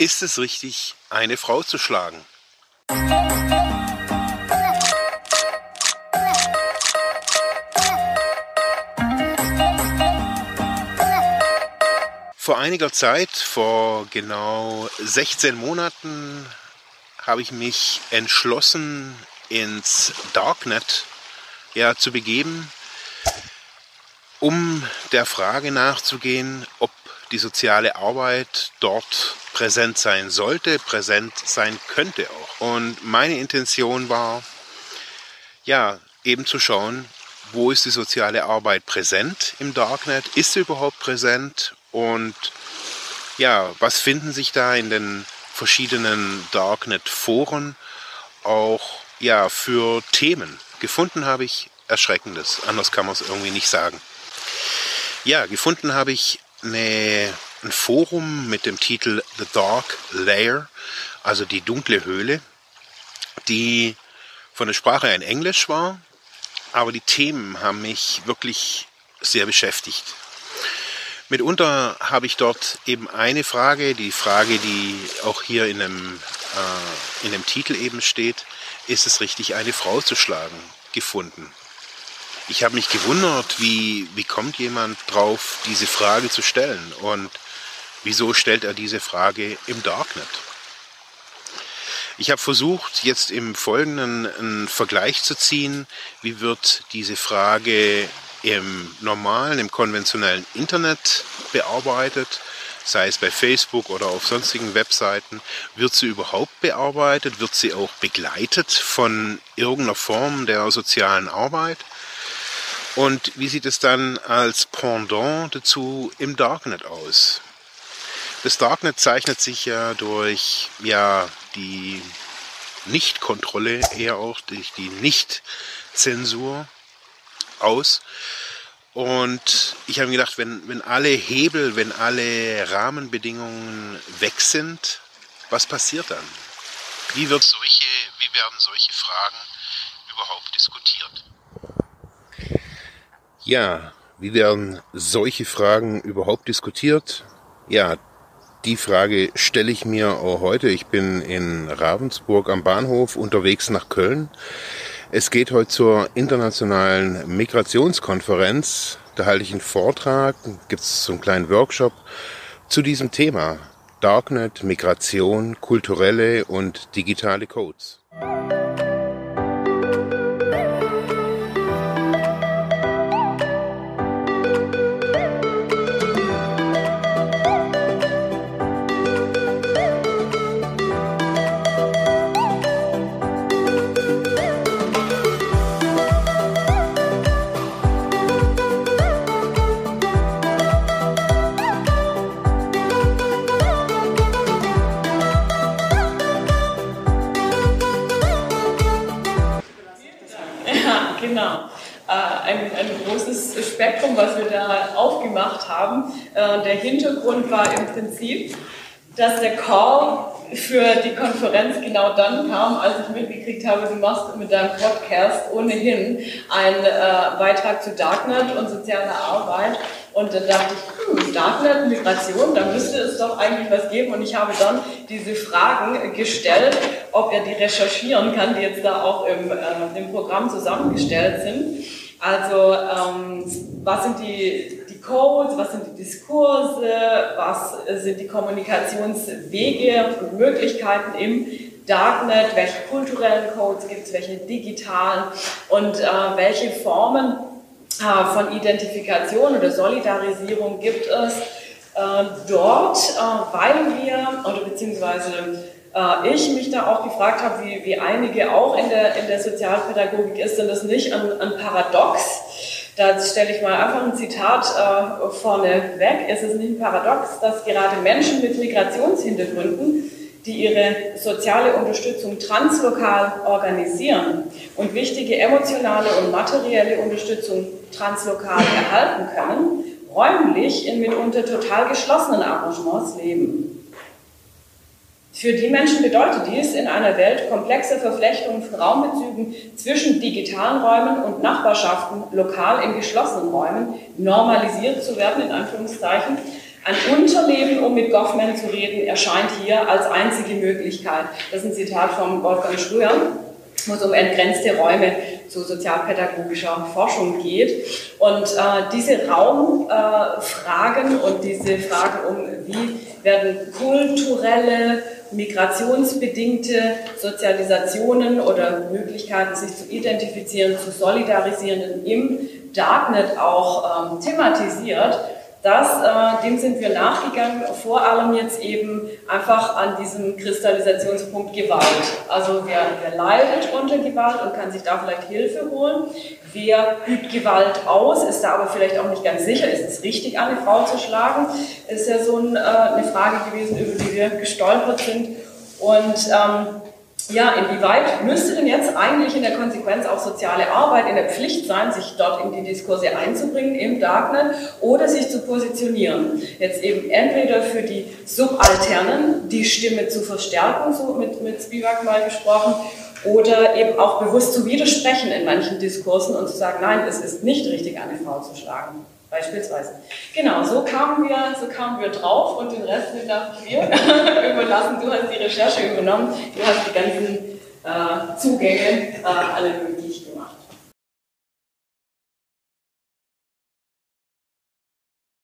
Ist es richtig, eine Frau zu schlagen? Vor einiger Zeit, vor genau 16 Monaten, habe ich mich entschlossen, ins Darknet zu begeben, um der Frage nachzugehen, ob die soziale Arbeit dort präsent sein sollte, präsent sein könnte auch. Und meine Intention war, eben zu schauen, wo ist die soziale Arbeit präsent im Darknet? Ist sie überhaupt präsent? Und was finden sich da in den verschiedenen Darknet-Foren auch für Themen? Gefunden habe ich Erschreckendes, anders kann man es irgendwie nicht sagen. Gefunden habe ich ein Forum mit dem Titel The Dark Layer, also die dunkle Höhle, die von der Sprache her in Englisch war, aber die Themen haben mich wirklich sehr beschäftigt. Mitunter habe ich dort eben eine Frage, die Frage, die auch hier in dem Titel eben steht, ist es richtig, eine Frau zu schlagen, gefunden. Ich habe mich gewundert, wie kommt jemand drauf, diese Frage zu stellen und wieso stellt er diese Frage im Darknet? Ich habe versucht, jetzt im Folgenden einen Vergleich zu ziehen, wie wird diese Frage im normalen, im konventionellen Internet bearbeitet, sei es bei Facebook oder auf sonstigen Webseiten. Wird sie überhaupt bearbeitet? Wird sie auch begleitet von irgendeiner Form der sozialen Arbeit? Und wie sieht es dann als Pendant dazu im Darknet aus? Das Darknet zeichnet sich ja durch die Nichtkontrolle, eher auch durch die Nichtzensur aus. Und ich habe mir gedacht, wenn alle Hebel, wenn alle Rahmenbedingungen weg sind, was passiert dann? Wie werden solche Fragen überhaupt diskutiert? Wie werden solche Fragen überhaupt diskutiert? Die Frage stelle ich mir auch heute. Ich bin in Ravensburg am Bahnhof unterwegs nach Köln. Es geht heute zur internationalen Migrationskonferenz. Da halte ich einen Vortrag, gibt es so einen kleinen Workshop zu diesem Thema. Darknet, Migration, kulturelle und digitale Codes. Genau. Ein großes Spektrum, was wir da aufgemacht haben. Der Hintergrund war im Prinzip, dass der Call für die Konferenz genau dann kam, als ich mitgekriegt habe, du machst mit deinem Podcast ohnehin einen Beitrag zu Darknet und sozialer Arbeit. Und dann dachte ich, Darknet, Migration, da müsste es doch eigentlich was geben. Und ich habe dann diese Fragen gestellt, ob er die recherchieren kann, die jetzt da auch im Programm zusammengestellt sind. Also was sind die Codes, was sind die Diskurse, was sind die Kommunikationswege und Möglichkeiten im Darknet, welche kulturellen Codes gibt es, welche digitalen und welche Formen von Identifikation oder Solidarisierung gibt es dort, weil wir, oder beziehungsweise ich mich da auch gefragt habe, wie einige auch in der Sozialpädagogik, ist denn das nicht ein Paradox? Da stelle ich mal einfach ein Zitat vorne weg. Ist es nicht ein Paradox, dass gerade Menschen mit Migrationshintergründen, die ihre soziale Unterstützung translokal organisieren und wichtige emotionale und materielle Unterstützung translokal erhalten können, räumlich in mitunter total geschlossenen Arrangements leben? Für die Menschen bedeutet dies, in einer Welt komplexer Verflechtungen von Raumbezügen zwischen digitalen Räumen und Nachbarschaften lokal in geschlossenen Räumen normalisiert zu werden, in Anführungszeichen, Ein Unterleben, um mit Goffman zu reden, erscheint hier als einzige Möglichkeit. Das ist ein Zitat von Wolfgang Schröer, wo es um entgrenzte Räume zu sozialpädagogischer Forschung geht. Und diese Raumfragen und diese Frage um, wie werden kulturelle, migrationsbedingte Sozialisationen oder Möglichkeiten, sich zu identifizieren, zu solidarisieren, im Darknet auch thematisiert. Dem sind wir nachgegangen, vor allem jetzt eben einfach an diesem Kristallisationspunkt Gewalt. Also wer leidet unter Gewalt und kann sich da vielleicht Hilfe holen, wer übt Gewalt aus, ist da aber vielleicht auch nicht ganz sicher, ist es richtig, eine Frau zu schlagen, ist ja so eine Frage gewesen, über die wir gestolpert sind. Und inwieweit müsste denn jetzt eigentlich in der Konsequenz auch soziale Arbeit in der Pflicht sein, sich dort in die Diskurse einzubringen im Darknet oder sich zu positionieren? Jetzt eben entweder für die Subalternen die Stimme zu verstärken, so mit Spivak mal gesprochen, oder eben auch bewusst zu widersprechen in manchen Diskursen und zu sagen, nein, es ist nicht richtig, eine Frau zu schlagen. Beispielsweise. Genau, so kamen wir drauf und den Rest darf ich dir überlassen. Du hast die Recherche übernommen, du hast die ganzen Zugänge alle möglichen.